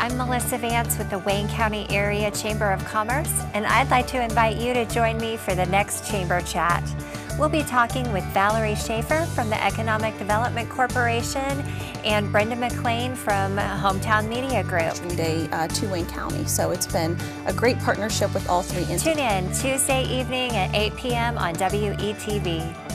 I'm Melissa Vance with the Wayne County Area Chamber of Commerce, and I'd like to invite you to join me for the next Chamber Chat. We'll be talking with Valerie Shaffer from the Economic Development Corporation and Brenda McLane from Hometown Media Group. Day to Wayne County, so it's been a great partnership with all three entities. Tune in Tuesday evening at 8 p.m. on WETV.